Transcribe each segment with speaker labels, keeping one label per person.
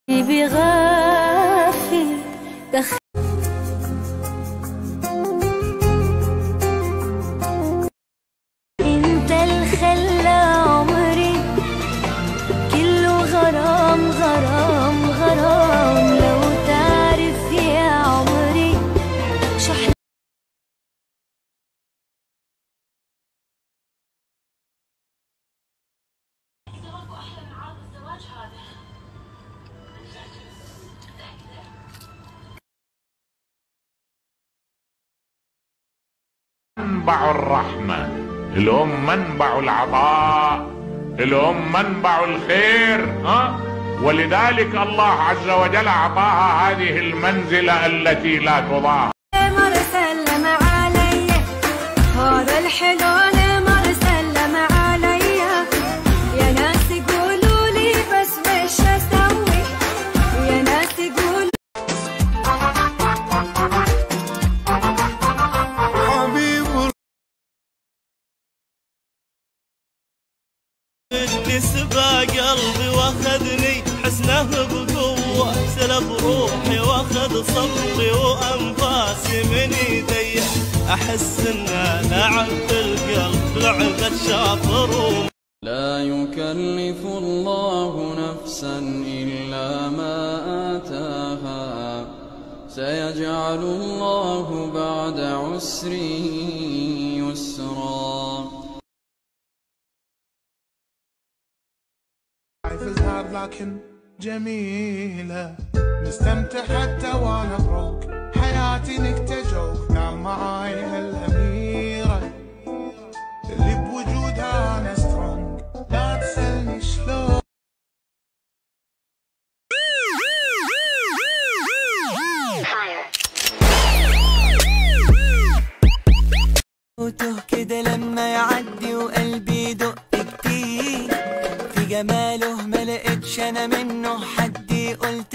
Speaker 1: بغافي انت الخلى عمري كله غرام غرام غرام، لو تعرف يا عمري شحن
Speaker 2: منبع الرحمة، الأم منبع العطاء، الأم منبع الخير، ولذلك الله عز وجل أعطاها هذه المنزلة التي لا تضاهى.
Speaker 1: مر سلم علي هذا الحلال، مر سلم علي يا ناس قولوا لي بس وش أسوي، يا ناس قولوا
Speaker 3: سبا قلبي واخذني حسنه بقوة، سلب روحي واخذ صبري وانفاسي من يدي، احس ان لعب القلب لعبة شاطر.
Speaker 4: لا يكلف الله نفسا إلا ما آتاها، سيجعل الله بعد عسر يسرا.
Speaker 5: الهارد لكن جميلة، مستمتع حتى وانا بروك، حياتي نكتة جوك، نام معاي هالأميرة اللي بوجودها انا سترونج، لا تسألني شلون.
Speaker 6: وته كده لما يعدي وقلبي يدق كتير، في جماله ما لقيتش انا منه حد، قلت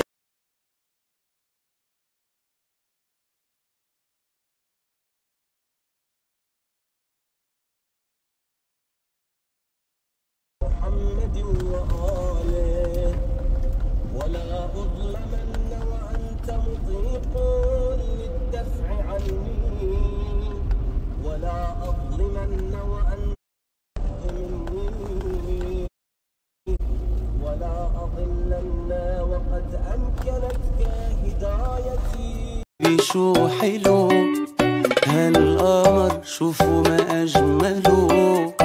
Speaker 3: محمد وآله ولا أظلمن وأنت مطيق للدفع عني، ولا أظلمن وأنت مني، ولا أضلن وقد أمكنتك هدايتي.
Speaker 6: شو حلو هالقمر شوفوا ما أجمله،